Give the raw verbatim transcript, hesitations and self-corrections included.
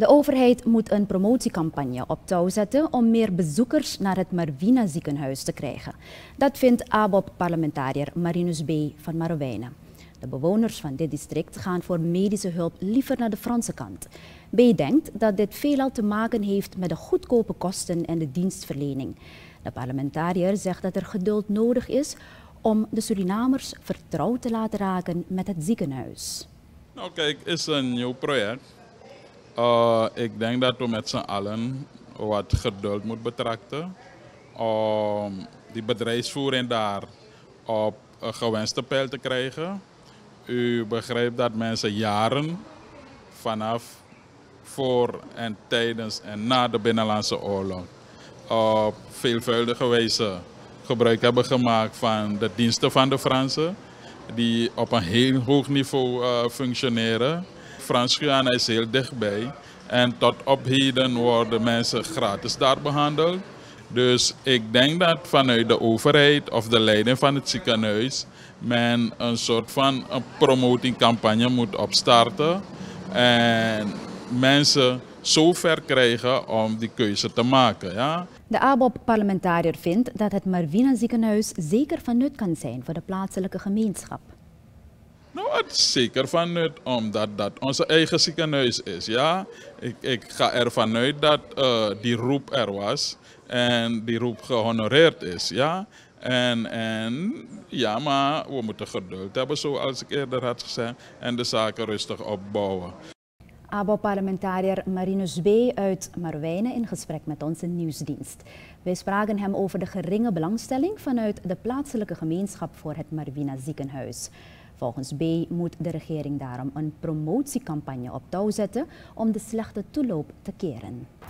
De overheid moet een promotiecampagne op touw zetten om meer bezoekers naar het Marwina ziekenhuis te krijgen. Dat vindt A B O P-parlementariër Marinus B. van Marowijnen. De bewoners van dit district gaan voor medische hulp liever naar de Franse kant. B. denkt dat dit veelal te maken heeft met de goedkope kosten en de dienstverlening. De parlementariër zegt dat er geduld nodig is om de Surinamers vertrouwd te laten raken met het ziekenhuis. Nou kijk, het is een nieuw project. Uh, ik denk dat we met z'n allen wat geduld moeten betrachten om die bedrijfsvoering daar op een gewenste peil te krijgen. U begrijpt dat mensen jaren vanaf voor en tijdens en na de Binnenlandse Oorlog op veelvuldige wijze gebruik hebben gemaakt van de diensten van de Fransen, die op een heel hoog niveau uh, functioneren. Frans-Guyana is heel dichtbij en tot op heden worden mensen gratis daar behandeld. Dus ik denk dat vanuit de overheid of de leiding van het ziekenhuis men een soort van een promotingcampagne moet opstarten en mensen zo ver krijgen om die keuze te maken. Ja? De A B O P-parlementariër vindt dat het Marwina ziekenhuis zeker van nut kan zijn voor de plaatselijke gemeenschap. Nou, het is zeker van nut, omdat dat onze eigen ziekenhuis is. Ja? Ik, ik ga ervan uit dat uh, die roep er was en die roep gehonoreerd is. Ja? En, en ja, maar we moeten geduld hebben, zoals ik eerder had gezegd, en de zaken rustig opbouwen. A B O P-parlementariër Marinus B. uit Marowijnen in gesprek met onze nieuwsdienst. Wij spraken hem over de geringe belangstelling vanuit de plaatselijke gemeenschap voor het Marwina ziekenhuis. Volgens B. moet de regering daarom een promotiecampagne op touw zetten om de slechte toeloop te keren.